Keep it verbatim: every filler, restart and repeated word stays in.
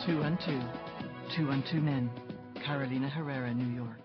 Two and Two. Two and Two Men. Carolina Herrera, New York.